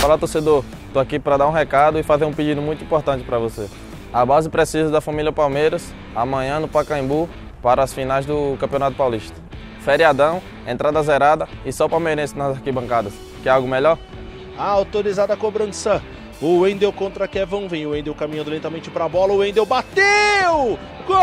Fala, torcedor, tô aqui para dar um recado e fazer um pedido muito importante para você. A base precisa da família Palmeiras amanhã no Pacaembu para as finais do Campeonato Paulista. Feriadão, entrada zerada e só palmeirense nas arquibancadas. Quer algo melhor? Autorizada a cobrança. O Wendel contra Kevin, vem o Wendel caminhando lentamente para a bola, o Wendel bateu! Gol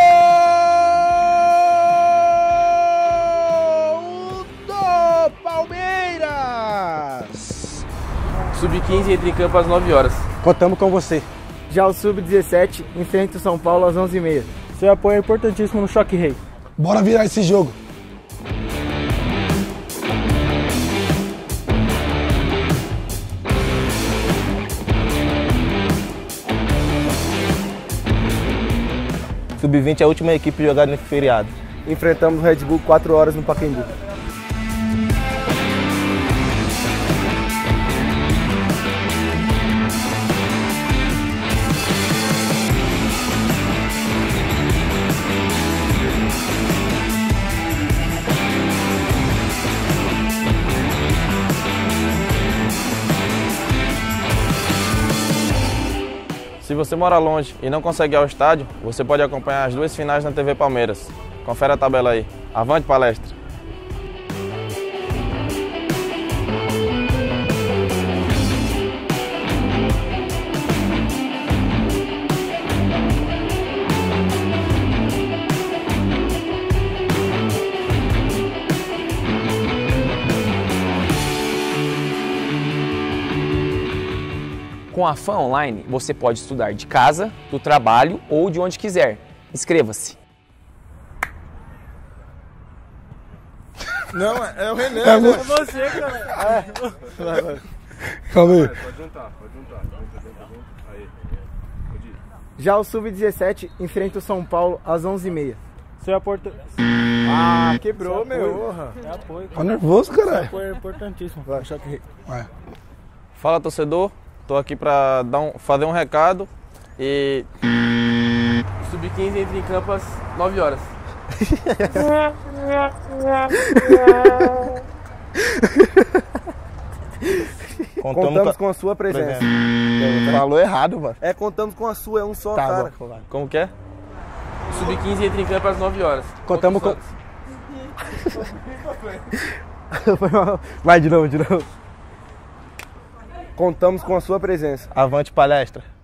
do Palmeiras! Sub-15 entra em campo às 9 horas. Contamos com você. Já o Sub-17 enfrenta o São Paulo às 11h30. Seu apoio é importantíssimo no Choque Rei. Bora virar esse jogo. Sub-20 é a última equipe jogada nesse feriado. Enfrentamos o Red Bull 4 horas no Pacaembu. Se você mora longe e não consegue ir ao estádio, você pode acompanhar as duas finais na TV Palmeiras. Confere a tabela aí. Avante palestra! Com a FAM Online, você pode estudar de casa, do trabalho ou de onde quiser. Inscreva-se! Não, é o Renan. É você, cara. Calma aí. Pode juntar. Aí. Pode ir. Já o Sub-17 enfrenta o São Paulo às 11h30. Seu apoio... Ah, quebrou, meu. É apoio. Tá nervoso, Seu caralho. apoio é importantíssimo. Choque Rei. Vai. Fala, torcedor, tô aqui para fazer um recado e... Sub-15 entra em campo às 9 horas. Contamos com a sua presença. Falou errado, mano. Contamos com a sua, é um só, Tá cara. bom, vai. Como que é? Sub-15 entra em campo às 9 horas. Contamos com... Santos. Vai de novo. Contamos com a sua presença. Avante palestra.